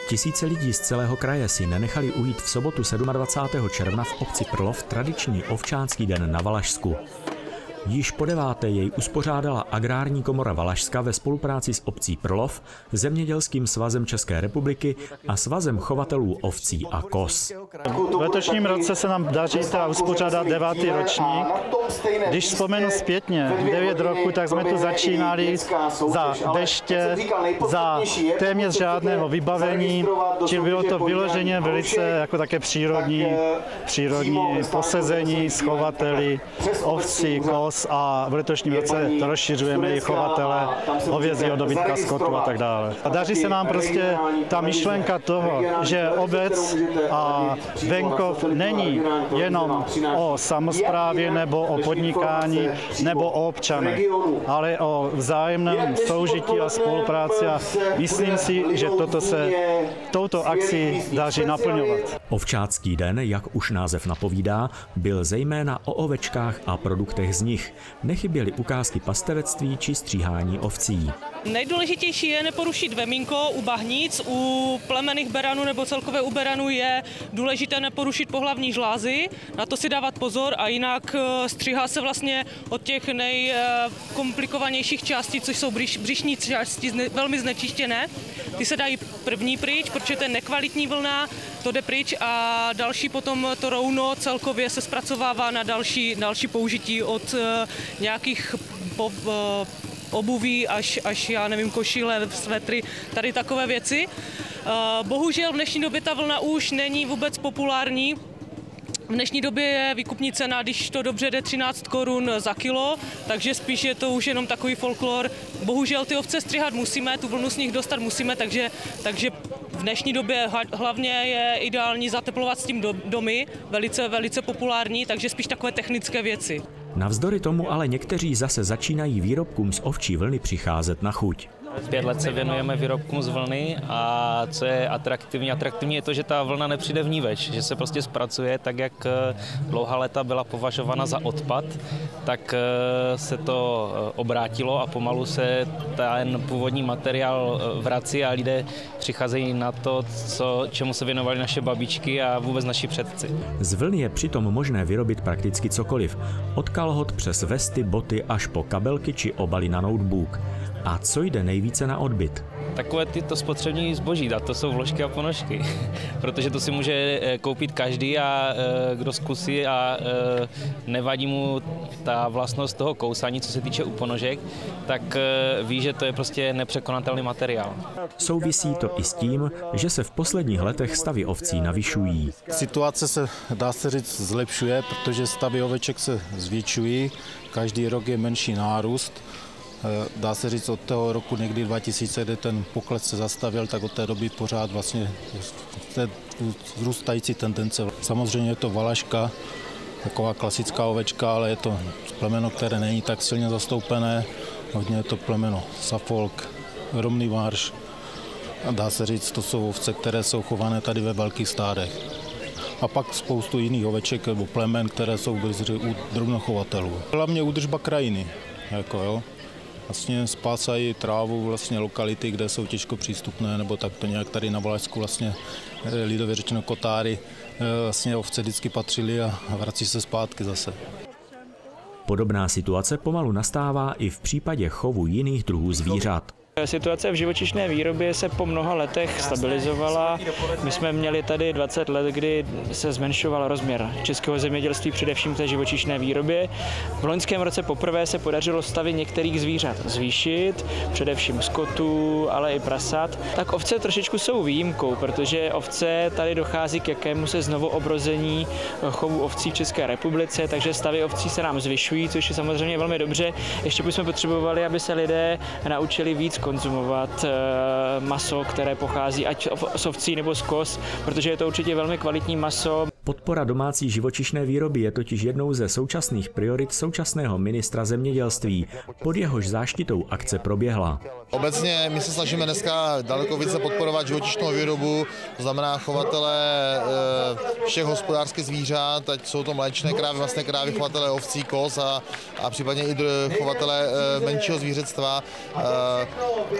Tisíce lidí z celého kraje si nenechali ujít v sobotu 27. června v obci Prlov tradiční ovčánský den na Valašsku. Již po 9. jej uspořádala Agrární komora Valašska ve spolupráci s obcí Prlov, Zemědělským svazem České republiky a Svazem chovatelů ovcí a koz. V letošním roce se nám daří uspořádat 9. ročník. Když vzpomenu zpětně 9 roků, tak jsme tu začínali za deště, za téměř žádného vybavení, čili bylo to vyloženě velice jako také přírodní posezení s chovateli ovcí, koz, a v letošním roce to rozšiřujeme i chovatele hovězího dobytka, skotu a tak dále. A daří se nám prostě ta myšlenka toho, že obec a venkov není jenom o samosprávě nebo o podnikání nebo o občanech, ale o vzájemném soužití a spolupráci a myslím si, že toto se touto akcí daří naplňovat. Ovčácký den, jak už název napovídá, byl zejména o ovečkách a produktech z nich. Nechyběly ukázky pastevectví či stříhání ovcí. Nejdůležitější je neporušit vemínko u bahnic, u plemenných beranů nebo celkově u beranů je důležité neporušit pohlavní žlázy, na to si dávat pozor a jinak stříhá se vlastně od těch nejkomplikovanějších částí, což jsou břišní části velmi znečištěné. Ty se dají první pryč, protože to je nekvalitní vlna, to jde pryč a další potom to rouno celkově se zpracovává na další použití od nějakých obuví až já nevím, košile, svetry, tady takové věci. Bohužel v dnešní době ta vlna už není vůbec populární. V dnešní době je výkupní cena, když to dobře jde, 13 korun za kilo, takže spíš je to už jenom takový folklor. Bohužel ty ovce stříhat musíme, tu vlnu z nich dostat musíme, takže v dnešní době hlavně je ideální zateplovat s tím domy, velice populární, takže spíš takové technické věci. Navzdory tomu ale někteří zase začínají výrobkům z ovčí vlny přicházet na chuť. 5 let se věnujeme výrobkům z vlny a co je atraktivní je to, že ta vlna nepřijde vníveč, že se prostě zpracuje tak, jak dlouhá léta byla považována za odpad, tak se to obrátilo a pomalu se ten původní materiál vrací a lidé přicházejí na to, čemu se věnovali naše babičky a vůbec naši předci. Z vlny je přitom možné vyrobit prakticky cokoliv, od kalhot přes vesty, boty až po kabelky či obaly na notebook. A co jde nejvíce na odbyt? Takové tyto spotřební zboží, a to jsou vložky a ponožky, protože to si může koupit každý a kdo zkusí a nevadí mu ta vlastnost toho kousání, co se týče u ponožek, tak ví, že to je prostě nepřekonatelný materiál. Souvisí to i s tím, že se v posledních letech stavy ovcí navyšují. Situace se, dá se říct, zlepšuje, protože stavy oveček se zvětšují, každý rok je menší nárůst. Dá se říct od toho roku někdy 2000, kdy ten pokles se zastavil, tak od té doby pořád vlastně vzrůstající tendence. Samozřejmě je to valaška, taková klasická ovečka, ale je to plemeno, které není tak silně zastoupené. Hodně je to plemeno Suffolk, Romný Marš. A dá se říct, to jsou ovce, které jsou chované tady ve velkých stádech. A pak spoustu jiných oveček nebo plemen, které jsou u drobnochovatelů. Hlavně údržba krajiny. Vlastně spásají trávu vlastně lokality, kde jsou těžko přístupné, nebo tak to nějak tady na Valašsku vlastně lidově řečeno kotáry vlastně ovce vždycky patřily a vrací se zpátky zase. Podobná situace pomalu nastává i v případě chovu jiných druhů zvířat. Situace v živočišné výrobě se po mnoha letech stabilizovala. My jsme měli tady 20 let, kdy se zmenšoval rozměr českého zemědělství, především v té živočišné výrobě. V loňském roce poprvé se podařilo stavy některých zvířat zvýšit, především skotů, ale i prasat. Tak ovce trošičku jsou výjimkou, protože ovce tady dochází k jakému se znovu obrození chovu ovcí v České republice, takže stavy ovcí se nám zvyšují, což je samozřejmě velmi dobře. Ještě bychom potřebovali, aby se lidé naučili víc konzumovat maso, které pochází ať z ovcí nebo z koz, protože je to určitě velmi kvalitní maso. Podpora domácí živočišné výroby je totiž jednou ze současných priorit současného ministra zemědělství. Pod jehož záštitou akce proběhla. Obecně my se snažíme dneska daleko více podporovat živočišnou výrobu, to znamená chovatele všech hospodářských zvířat, ať jsou to mléčné krávy, masné krávy, chovatele ovcí, koz a případně i chovatele menšího zvířectva.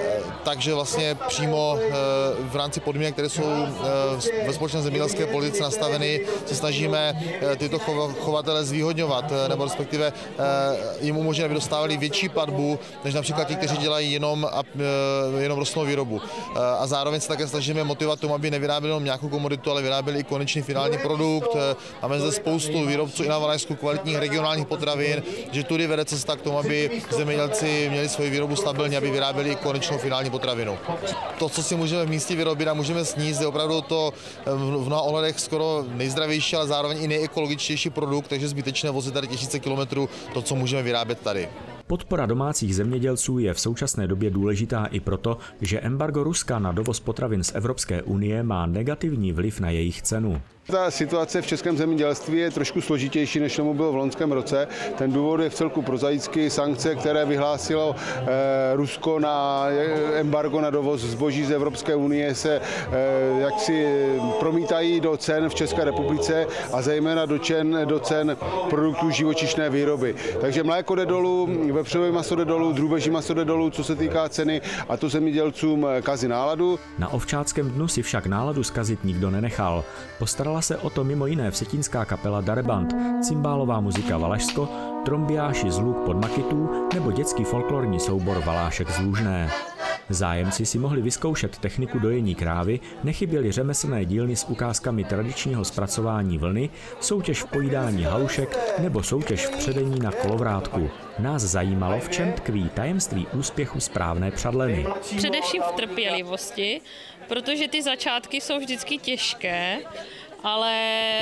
takže vlastně přímo v rámci podmínek, které jsou ve společné zemědělské politice nastaveny, se snažíme tyto chovatele zvýhodňovat, nebo respektive jim umožnit, aby dostávali větší platbu, než například ti, kteří dělají jenom rostlinnou výrobu. A zároveň se také snažíme motivovat tomu, aby nevyráběli jenom nějakou komoditu, ale vyráběli i konečný finální produkt. Máme zde spoustu výrobců i na Valašsku kvalitních regionálních potravin, že tudy vede cesta k tomu, aby zemědělci měli svoji výrobu stabilní, aby vyráběli i konečnou finální potravinu. To, co si můžeme v místě vyrobit a můžeme sníst, je opravdu to v mnoha ohledech skoro nejzdravější, ale zároveň i nejekologičtější produkt, takže zbytečné vozit tady tisíce kilometrů to, co můžeme vyrábět tady. Podpora domácích zemědělců je v současné době důležitá i proto, že embargo Ruska na dovoz potravin z Evropské unie má negativní vliv na jejich cenu. Ta situace v českém zemědělství je trošku složitější, než tomu bylo v loňském roce. Ten důvod je vcelku prozaický. Sankce, které vyhlásilo Rusko na embargo na dovoz zboží z Evropské unie, se jaksi promítají do cen v České republice a zejména do cen produktů živočišné výroby. Takže mléko jde dolů, vepřové maso jde dolů, drůbeží maso jde dolů, co se týká ceny, a to zemědělcům kazí náladu. Na ovčáckém dnu si však náladu zkazit nikdo nenechal. Postarala se o to mimo jiné vsetínská kapela Dareband, cymbálová muzika Valašsko, trombiáši z Luk pod Makitů nebo dětský folklorní soubor Valášek z Lužné. Zájemci si mohli vyzkoušet techniku dojení krávy, nechyběly řemeslné dílny s ukázkami tradičního zpracování vlny, soutěž v pojídání halušek nebo soutěž v předení na kolovrátku. Nás zajímalo, v čem tkví tajemství úspěchu správné přadleny. Především v trpělivosti, protože ty začátky jsou vždycky těžké, ale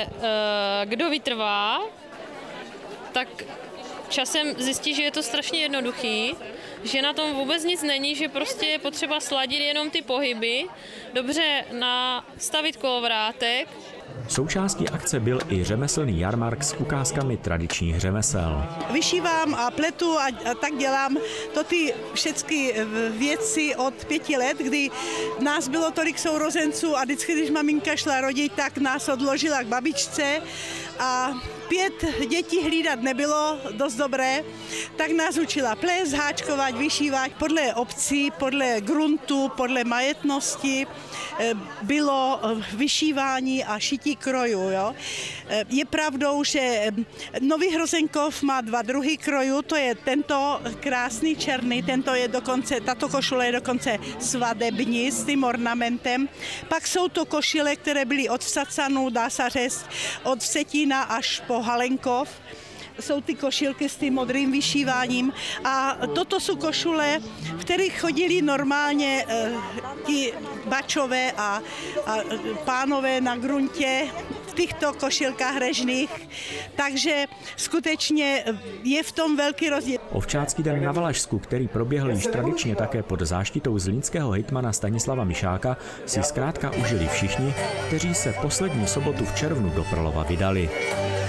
kdo vytrvá, tak časem zjistí, že je to strašně jednoduchý, že na tom vůbec nic není, že prostě je potřeba sladit jenom ty pohyby, dobře nastavit kolovrátek. Součástí akce byl i řemeslný jarmark s ukázkami tradičních řemesel. Vyšívám a pletu a tak dělám to ty všechny věci od 5 let, kdy nás bylo tolik sourozenců a vždycky, když maminka šla rodit, tak nás odložila k babičce a 5 dětí hlídat nebylo dost dobré, tak nás učila plést, háčkovat, vyšívat. Podle obcí, podle gruntu, podle majetnosti bylo vyšívání a šití krojů. Jo. Je pravdou, že Nový Hrozenkov má 2 druhy krojů, to je tento krásný černý, tato košule je dokonce svadební s tím ornamentem. Pak jsou to košile, které byly od Vsacanů, dá se říct, od Vsetína až po Halenkov. Jsou ty košilky s tím modrým vyšíváním a toto jsou košule, v kterých chodili normálně ti bačové a pánové na gruntě v těchto košilkách režných, takže skutečně je v tom velký rozdíl. Ovčácký den na Valašsku, který proběhl již tradičně také pod záštitou zlínského hejtmana Stanislava Mišáka, si zkrátka užili všichni, kteří se poslední sobotu v červnu do Prlova vydali.